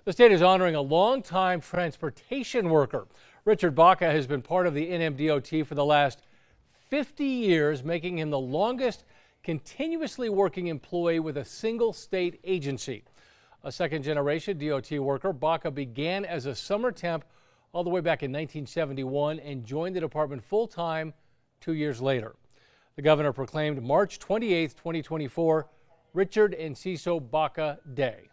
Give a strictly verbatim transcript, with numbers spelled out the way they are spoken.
The state is honoring a longtime transportation worker. Richard Baca has been part of the N M D O T for the last fifty years, making him the longest continuously working employee with a single state agency. A second generation D O T worker, Baca began as a summer temp all the way back in nineteen seventy-one and joined the department full time two years later. The governor proclaimed March twenty-eighth, twenty twenty-four, Richard Enciso Baca Day.